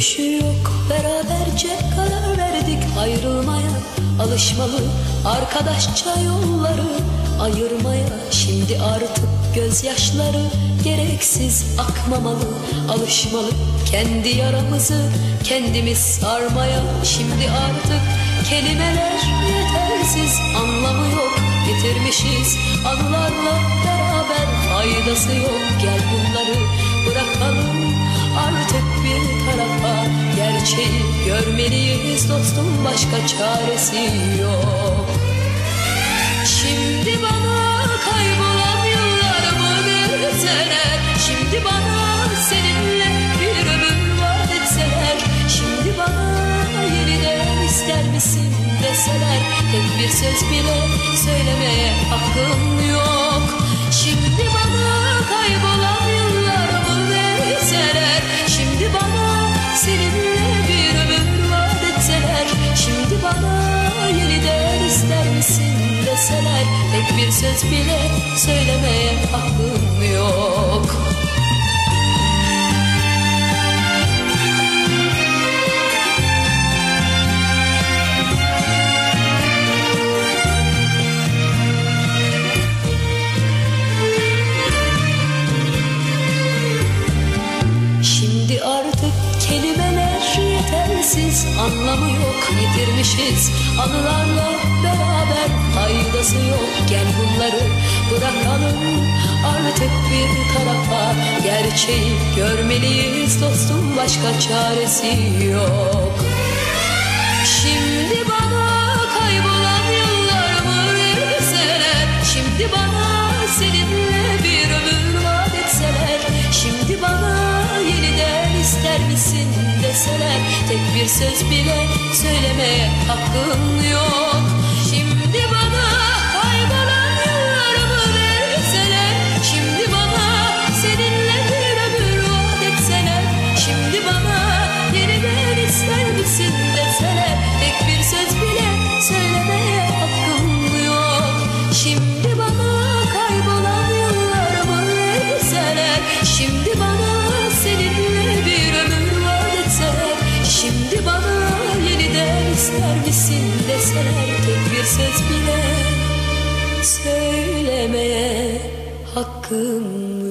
dönüşü yok, beraberce karar verdik ayrılmaya. Alışmalı arkadaşça yolları ayırmaya. Şimdi artık gözyaşları gereksiz akmamalı. Alışmalı kendi yaramızı kendimiz sarmaya. Şimdi artık kelimeler yetersiz, anlamı yok, bitirmişiz anılarla beraber, faydası yok. Gel bunları bırakalım artık bir tarafa. Gerçeği görmeliyiz dostum, başka çaresi yok. Şimdi bana kaybolan yıllarımı verseler, şimdi bana seninle bir ömür vaat etseler, şimdi bana yeniden ister misin deseler, tek bir söz bile söylemeye hakkım yok. Şimdi bana kaybolan yıllarımı verseler, şimdi bana seninle bir ömür vaat etseler, şimdi bana yeniden ister misin deseler, tek bir söz bile söylemeye hakkım yok. Şimdi artık kelimeler yetersiz, anlamı yok, yitirmişiz anılarla beraber, faydası yok. Gel bunları bırakalım artık bir tarafa. Gerçeği görmeliyiz dostum, başka çaresi yok. Şimdi bana kaybolan yıllarımı verseler, şimdi bana seninle bir ömür vaat etseler, şimdi bana yeniden ister misin deseler, tek bir söz bile söylemeye hakkım yok. Şimdi bana kaybolan yıllarımı verseler, şimdi bana seninle bir ömür vaat etseler, şimdi bana yeniden ister misin deseler, tek bir söz bile söylemeye hakkım yok. Şimdi bana kaybolan yıllarımı verseler, şimdi bana seninle bir ömür vaat etseler, şimdi bana yeniden ister misin deseler, tek bir söz bile söylemeye hakkım